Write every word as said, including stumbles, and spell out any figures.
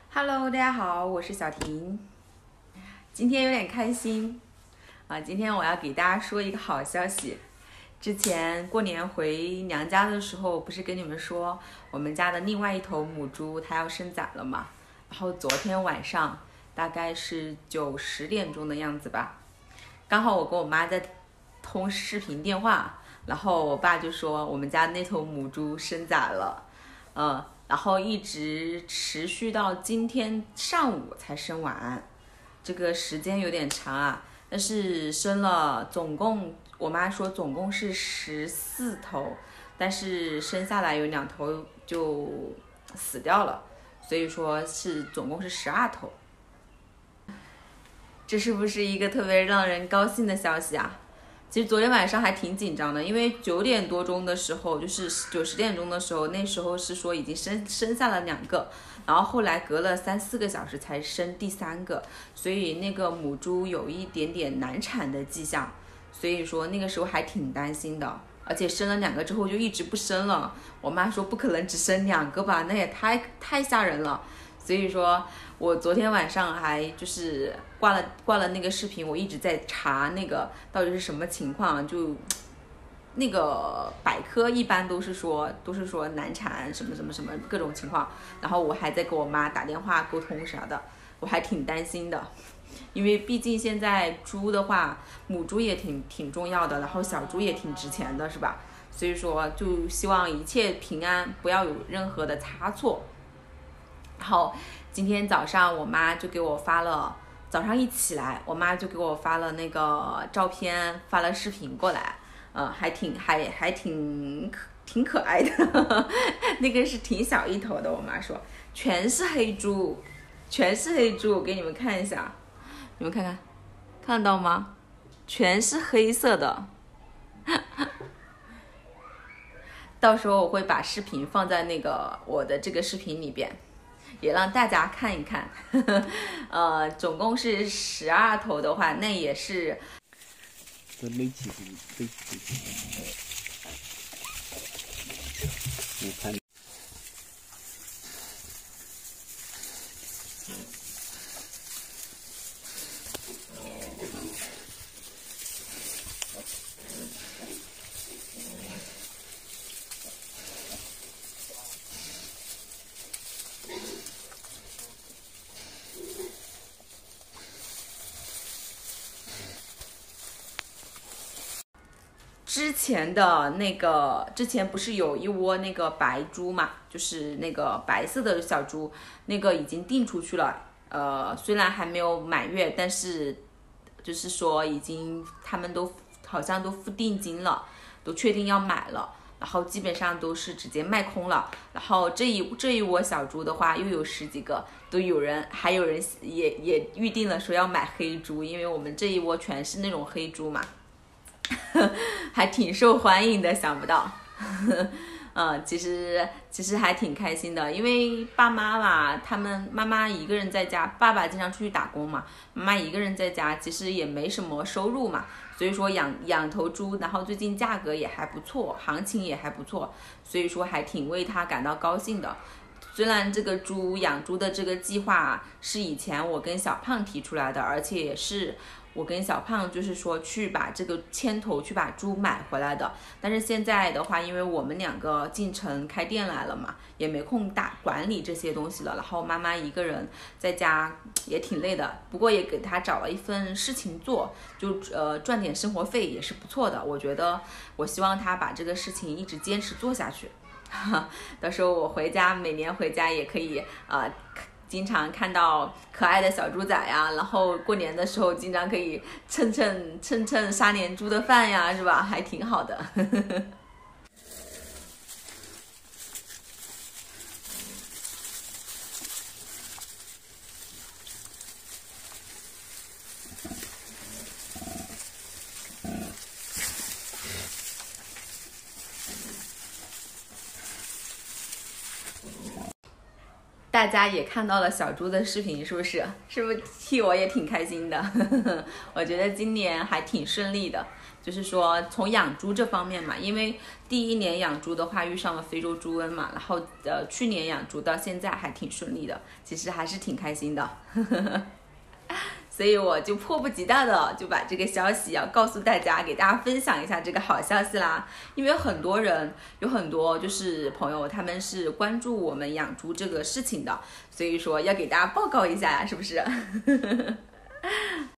Hello，大家好，我是小婷。今天有点开心啊！今天我要给大家说一个好消息。之前过年回娘家的时候，不是跟你们说我们家的另外一头母猪它要生崽了嘛？然后昨天晚上大概是九十点钟的样子吧，刚好我跟我妈在通视频电话，然后我爸就说我们家那头母猪生崽了，嗯。然后一直持续到今天上午才生完，这个时间有点长啊。但是生了，总共我妈说总共是十四头，但是生下来有两头就死掉了，所以说是总共是十二头。这是不是一个特别让人高兴的消息啊？其实昨天晚上还挺紧张的，因为九点多钟的时候，就是九十点钟的时候，那时候是说已经生生下了两个，然后后来隔了三四个小时才生第三个，所以那个母猪有一点点难产的迹象，所以说那个时候还挺担心的，而且生了两个之后就一直不生了。我妈说不可能只生两个吧，那也太太吓人了。所以说我昨天晚上还就是挂了挂了那个视频，我一直在查那个到底是什么情况，就那个百科一般都是说都是说难产什么什么什么各种情况，然后我还在给我妈打电话沟通啥的，我还挺担心的，因为毕竟现在猪的话，母猪也挺挺重要的，然后小猪也挺值钱的，是吧？所以说就希望一切平安，不要有任何的差错。然后今天早上我妈就给我发了，早上一起来，我妈就给我发了那个照片，发了视频过来，呃，还挺还还挺可挺可爱的，那个是挺小一头的，我妈说全是黑猪，全是黑猪，给你们看一下，你们看看，看到吗？全是黑色的。到时候我会把视频放在那个我的这个视频里边。也让大家看一看，呵呵呃，总共是十二头的话，那也是。 这没几个，没几个。我看。 之前的那个，之前不是有一窝那个白猪嘛，就是那个白色的小猪，那个已经定出去了。呃，虽然还没有满月，但是就是说已经他们都好像都付定金了，都确定要买了，然后基本上都是直接卖空了。然后这一这一窝小猪的话，又有十几个，都有人还有人也也预定了说要买黑猪，因为我们这一窝全是那种黑猪嘛。还挺受欢迎的，想不到，嗯，其实其实还挺开心的，因为爸妈嘛，他们妈妈一个人在家，爸爸经常出去打工嘛，妈妈一个人在家，其实也没什么收入嘛，所以说养养头猪，然后最近价格也还不错，行情也还不错，所以说还挺为他感到高兴的。虽然这个猪养猪的这个计划是以前我跟小胖提出来的，而且也是我跟小胖就是说去把这个牵头去把猪买回来的，但是现在的话，因为我们两个进城开店来了嘛，也没空打管理这些东西了，然后妈妈一个人在家也挺累的，不过也给她找了一份事情做，就呃赚点生活费也是不错的，我觉得我希望她把这个事情一直坚持做下去。到时候我回家，每年回家也可以呃，经常看到可爱的小猪仔呀，然后过年的时候经常可以蹭蹭蹭蹭杀年猪的饭呀，是吧？还挺好的。 大家也看到了小猪的视频，是不是？是不是替我也挺开心的？我觉得今年还挺顺利的，就是说从养猪这方面嘛，因为第一年养猪的话遇上了非洲猪瘟嘛，然后呃去年养猪到现在还挺顺利的，其实还是挺开心的。所以我就迫不及待的就把这个消息要告诉大家，给大家分享一下这个好消息啦。因为很多人有很多就是朋友，他们是关注我们养猪这个事情的，所以说要给大家报告一下呀，是不是？